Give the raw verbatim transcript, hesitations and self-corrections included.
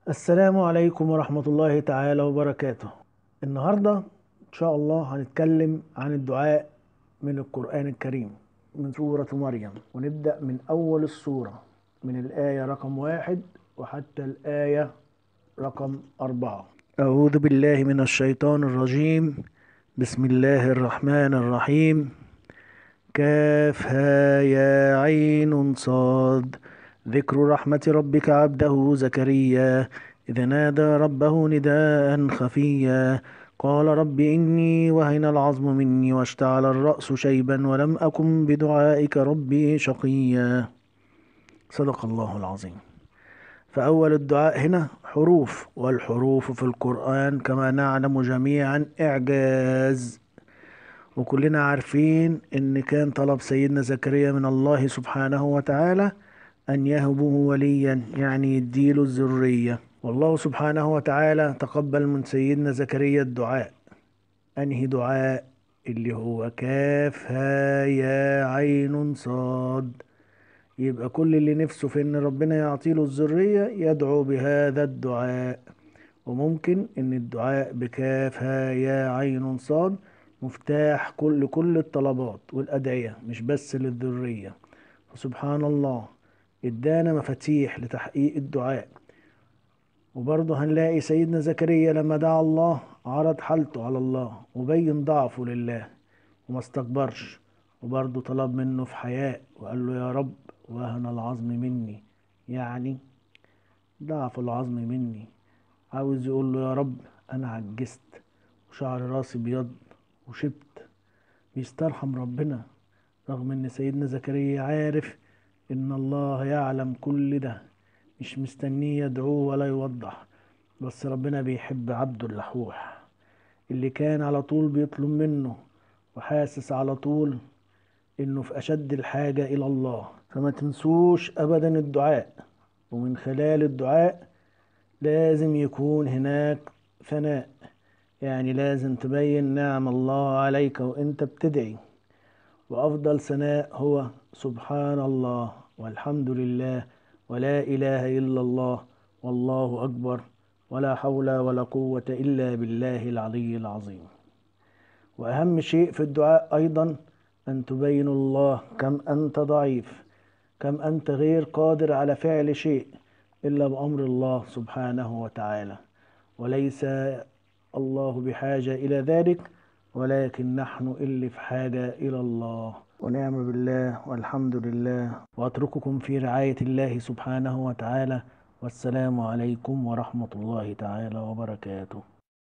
السلام عليكم ورحمة الله تعالى وبركاته. النهاردة إن شاء الله هنتكلم عن الدعاء من القرآن الكريم، من سورة مريم، ونبدأ من أول السورة، من الآية رقم واحد وحتى الآية رقم أربعة. أعوذ بالله من الشيطان الرجيم. بسم الله الرحمن الرحيم. كاف ها يا عين صاد. ذكر رحمة ربك عبده زكريا إذ نادى ربه نداء خفيا قال رب إني وهن العظم مني واشتعل الرأس شيبا ولم أكن بدعائك ربي شقيا. صدق الله العظيم. فأول الدعاء هنا حروف، والحروف في القرآن كما نعلم جميعا إعجاز، وكلنا عارفين ان كان طلب سيدنا زكريا من الله سبحانه وتعالى ان يهبه وليا، يعني يديله الذرية. والله سبحانه وتعالى تقبل من سيدنا زكريا الدعاء. انهي دعاء؟ اللي هو كاف ها يا عين صاد. يبقى كل اللي نفسه في ان ربنا يعطيله الذرية يدعو بهذا الدعاء. وممكن ان الدعاء بكاف ها يا عين صاد مفتاح كل كل الطلبات والأدعية، مش بس للذرية. فسبحان الله، ادانا مفاتيح لتحقيق الدعاء. وبرضه هنلاقي سيدنا زكريا لما دعا الله عرض حالته على الله وبين ضعفه لله وما استكبرش، وبرضه طلب منه في حياء وقال له يا رب وهن العظم مني، يعني ضعف العظم مني. عاوز يقول له يا رب انا عجزت وشعر راسي بيض وشبت. بيسترحم ربنا رغم ان سيدنا زكريا عارف ان الله يعلم كل ده، مش مستنيه يدعوه ولا يوضح. بس ربنا بيحب عبده اللحوح اللي كان على طول بيطلب منه وحاسس على طول انه في اشد الحاجة الى الله. فما تنسوش ابدا الدعاء، ومن خلال الدعاء لازم يكون هناك ثناء، يعني لازم تبين نعم الله عليك وانت بتدعي. وافضل ثناء هو سبحان الله والحمد لله ولا اله الا الله والله اكبر ولا حول ولا قوة الا بالله العلي العظيم. واهم شيء في الدعاء ايضا ان تبين الله كم انت ضعيف، كم انت غير قادر على فعل شيء الا بامر الله سبحانه وتعالى، وليس الله بحاجة إلى ذلك، ولكن نحن اللي في حاجة إلى الله. ونعم بالله والحمد لله، وأترككم في رعاية الله سبحانه وتعالى، والسلام عليكم ورحمة الله تعالى وبركاته.